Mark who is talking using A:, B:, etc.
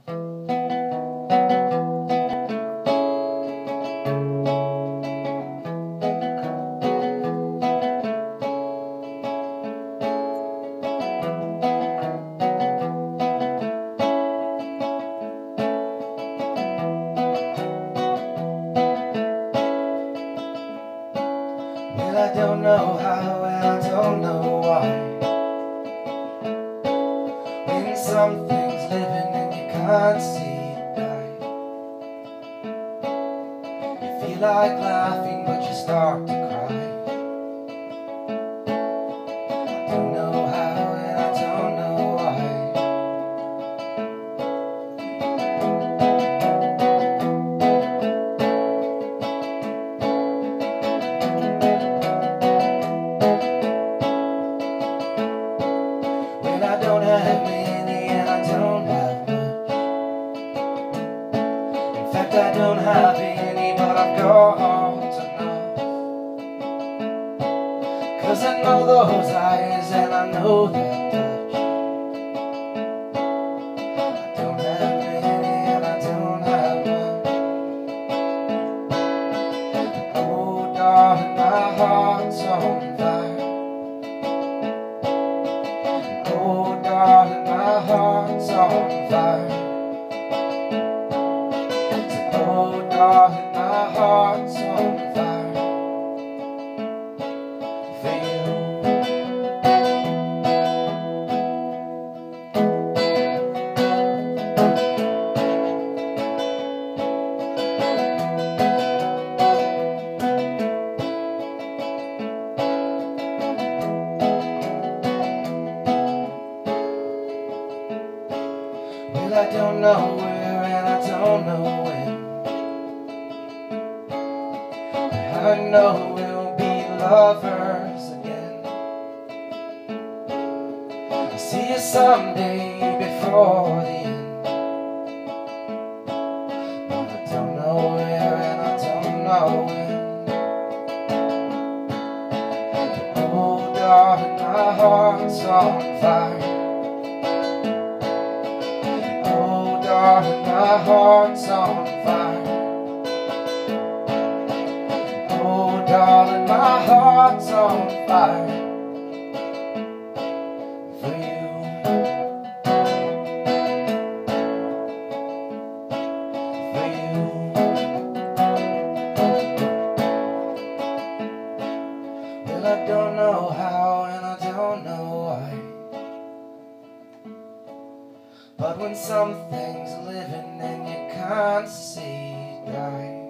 A: Well, I don't know how and I don't know why. When something's living and you can't see it die, you feel like laughing but you start to cry. I don't know how and I don't know why. Well, I don't have many and I don't have much. In fact, I don't have any, but I've got enough. 'Cause I know those eyes and I know that touch. I don't have many and I don't have much. Oh, darling, my heart's on fire. Oh, darling, my heart's on fire. Oh, darling, my heart's on fire for you. Well, I don't know where and I don't know when, but I know we'll be lovers again. I'll see you someday before the end, but I don't know where and I don't know when. Oh, darling, my heart's on fire. Oh, darling, my heart's on fire. Oh, darling, my heart's on fire for you. For you. Well, I don't know how and I don't know why, but when something's living and you can't see it die,